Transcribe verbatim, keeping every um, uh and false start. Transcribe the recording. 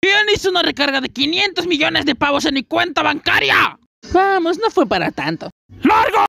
¿Quién hizo una recarga de quinientos millones de pavos en mi cuenta bancaria? Vamos, no fue para tanto. ¡Largo!